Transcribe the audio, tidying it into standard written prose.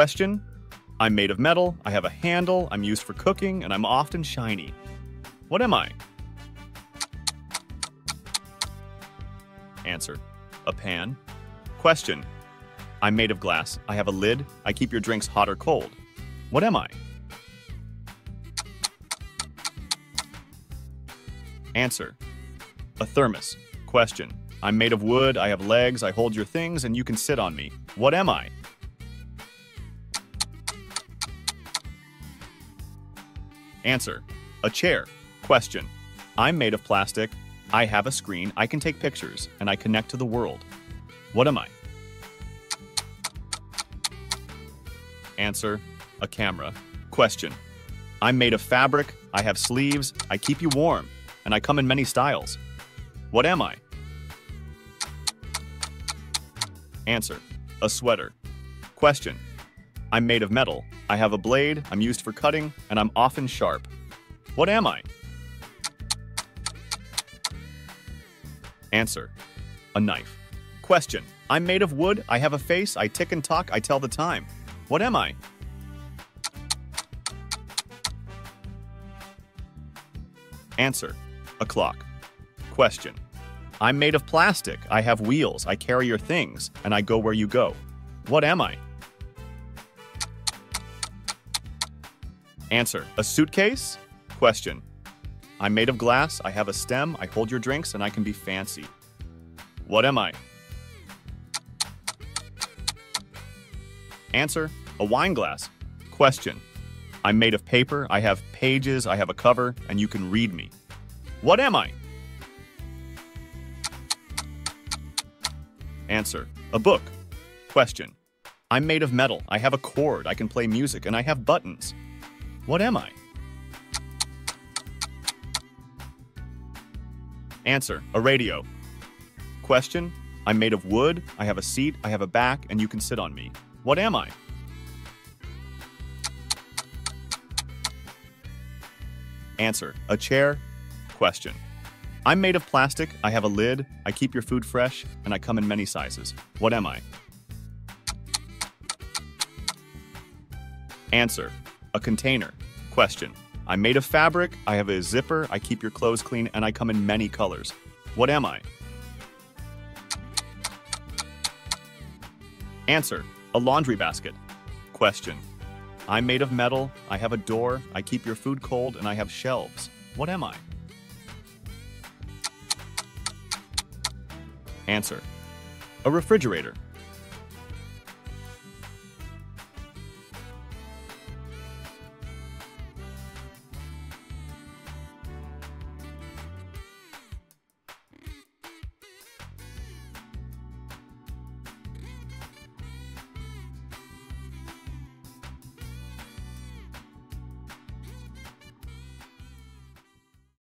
Question. I'm made of metal, I have a handle, I'm used for cooking, and I'm often shiny. What am I? Answer. A pan. Question. I'm made of glass, I have a lid, I keep your drinks hot or cold. What am I? Answer. A thermos. Question. I'm made of wood, I have legs, I hold your things, and you can sit on me. What am I? Answer. A chair. Question. I'm made of plastic, I have a screen, I can take pictures, and I connect to the world. What am I? Answer. A camera. Question. I'm made of fabric, I have sleeves, I keep you warm, and I come in many styles. What am I? Answer. A sweater. Question. I'm made of metal, I have a blade, I'm used for cutting, and I'm often sharp. What am I? Answer. A knife. Question. I'm made of wood, I have a face, I tick and talk, I tell the time. What am I? Answer. A clock. Question. I'm made of plastic, I have wheels, I carry your things, and I go where you go. What am I? Answer. A suitcase? Question. I'm made of glass, I have a stem, I hold your drinks, and I can be fancy. What am I? Answer. A wine glass. Question. I'm made of paper, I have pages, I have a cover, and you can read me. What am I? Answer. A book. Question. I'm made of metal, I have a cord, I can play music, and I have buttons. What am I? Answer. A radio. Question. I'm made of wood, I have a seat, I have a back, and you can sit on me. What am I? Answer. A chair. Question. I'm made of plastic, I have a lid, I keep your food fresh, and I come in many sizes. What am I? Answer. A container. Question. I'm made of fabric, I have a zipper, I keep your clothes clean, and I come in many colors. What am I? Answer. A laundry basket. Question. I'm made of metal, I have a door, I keep your food cold, and I have shelves. What am I? Answer. A refrigerator.